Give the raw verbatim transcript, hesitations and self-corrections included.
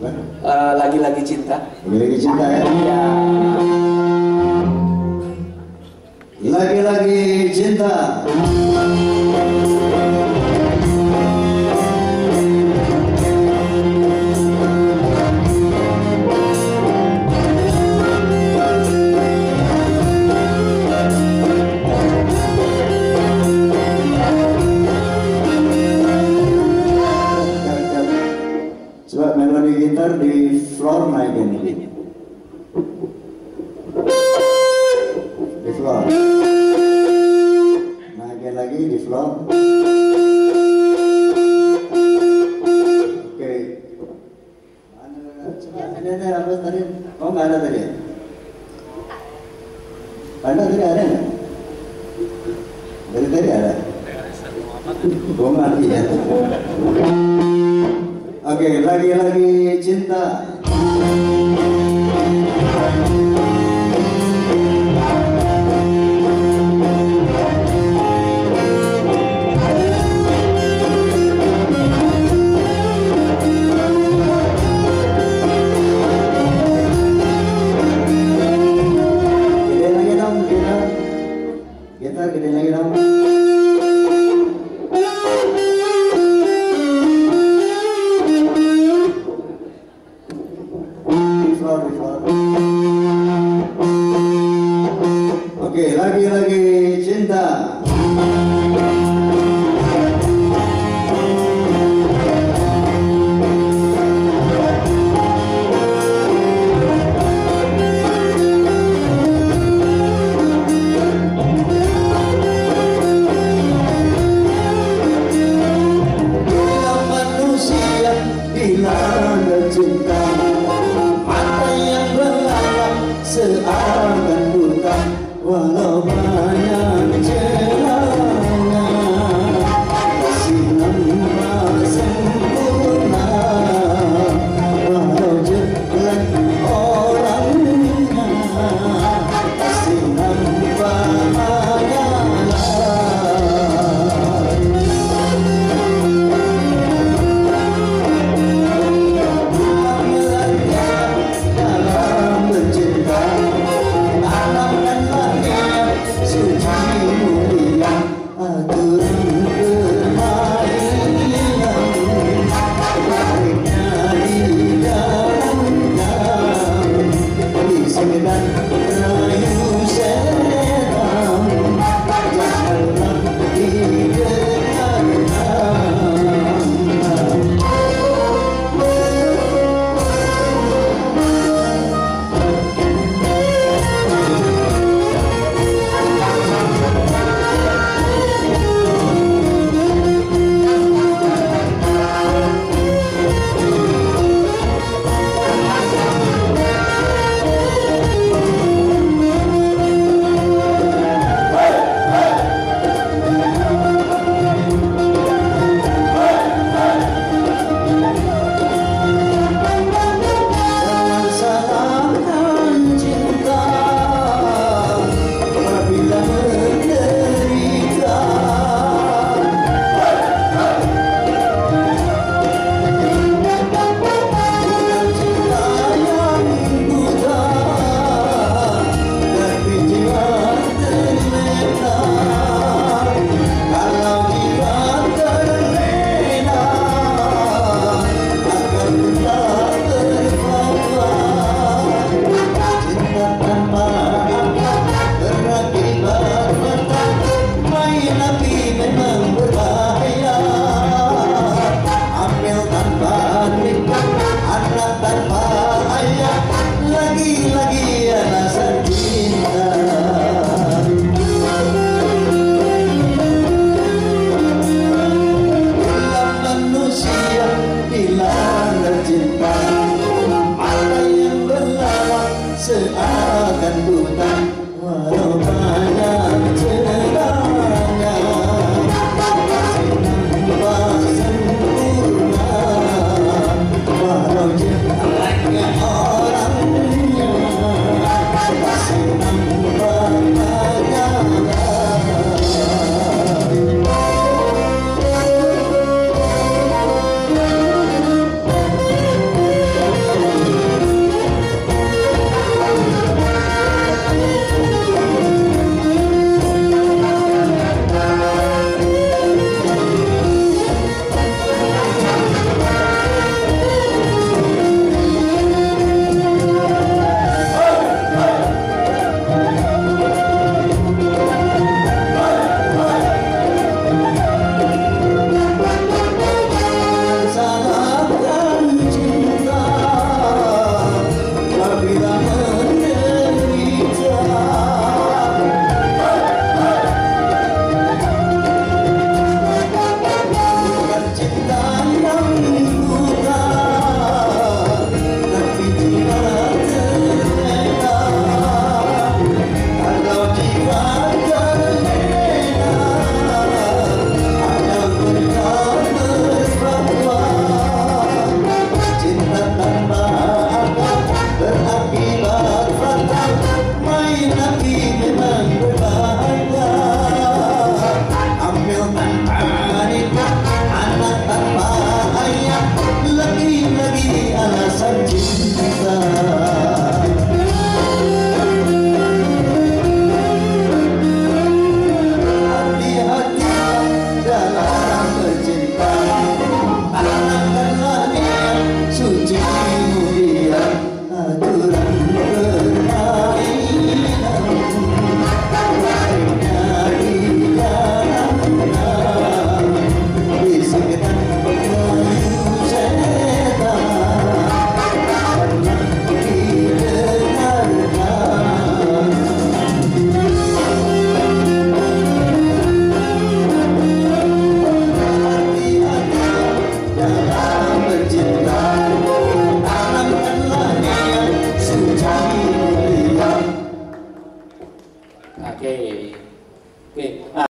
Uh, lagi-lagi cinta. Lagi-lagi cinta ya. Ya. Lagi-lagi cinta. Coba melodi gitar di floor naikin ini. Di floor. Naikin lagi di floor. Oke. Coba ini ada apa tadi? Oh nggak ada tadi ya? Ada tadi ada nggak? Dari tadi ada. Gue mati ya. Oke, lagi-lagi cinta. Gede lagi dong, kita. Kita gede lagi dong. Oke, lagi-lagi cinta. Bila manusia dilanda cinta, mata yang belalak seakan buta. Walau banyak celana, kasih nampak sempurna. Walau jelek orangnya, kasih nampak hanyalah. Dalam mencinta, alam dan langit suci Oke. Oke. Nah,